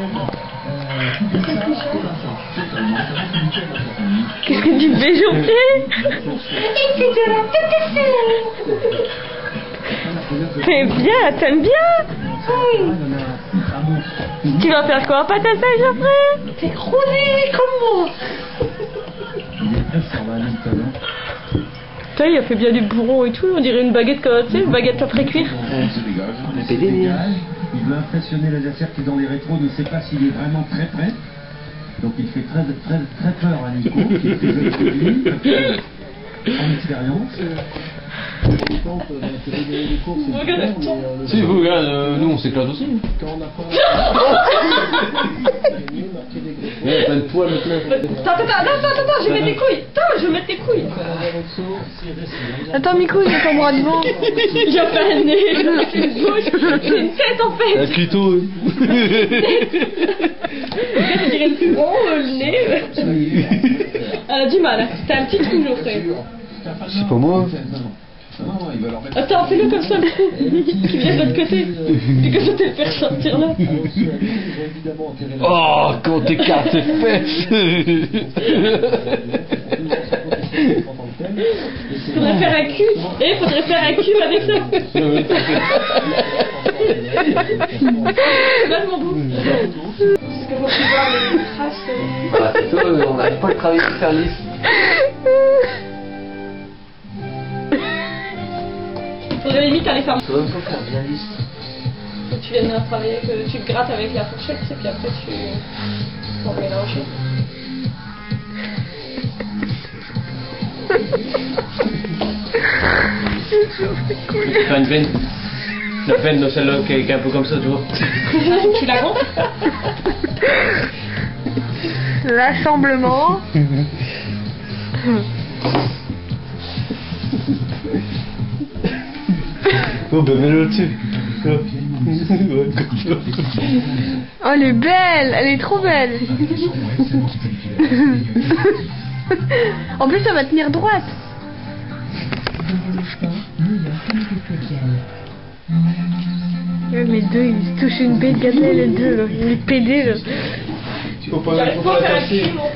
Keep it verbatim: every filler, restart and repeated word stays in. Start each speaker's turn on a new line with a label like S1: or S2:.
S1: Qu'est-ce que tu fais, Geoffrey? T'aimes bien, t'aimes bien? Oui. Tu vas faire quoi, pâte à ça, Geoffrey? T'es roulé comme moi. Putain, il a fait bien du bourron et tout, on dirait une baguette, tu sais, une baguette après cuire.
S2: Il veut impressionner l'adversaire qui dans les rétros ne sait pas s'il est vraiment très prêt. Donc il fait très très très peur à Nico, qui est très joli, en expérience.
S3: Si vous regarde, euh, nous on s'éclate aussi. Ouais, t'as une poêle maintenant.
S1: Attends, attends, attends, attends, je vais mettre tes couilles. Attends, je vais mettre tes couilles. Attends, mes couilles, j'ai ton bras devant. Il a pas un nez, il a une bouche, j'ai une tête en fait.
S3: Un clito.
S1: Je dirais le front, le nez. Elle a du mal, t'as un petit trou, Geoffrey.
S3: C'est pas moi.
S1: Attends, fais-le comme ça, le trou qui vient de l'autre côté. Et que je te le faire sortir là.
S3: Oh, quand t'écartes tes fesses.
S1: Faudrait faire un cul. Eh, faudrait faire un cul avec ça. C'est vachement beau. Parce que faut plus voir les traces.
S3: Ah, c'est toi, on n'arrive pas à travailler pour faire lisse.
S1: Faudrait limite aller faire.
S3: Ça va pas faire bien lisse.
S1: Faut que tu viennes travailler, que tu te grattes avec la fourchette, et puis après tu vas mélanger.
S3: Faire une veine. La veine de celle-là qui est un peu comme ça, tu vois.
S1: Tu la comptes?
S4: L'assemblement.
S3: Oh ben mets-le dessus.
S4: Oh, elle est belle, elle est trop belle. En plus, ça va tenir droite. Ouais, mais deux, ils se touchent une bête, regarde les deux, là. Les pédés, là.
S3: Faut pas, faut pas la casser.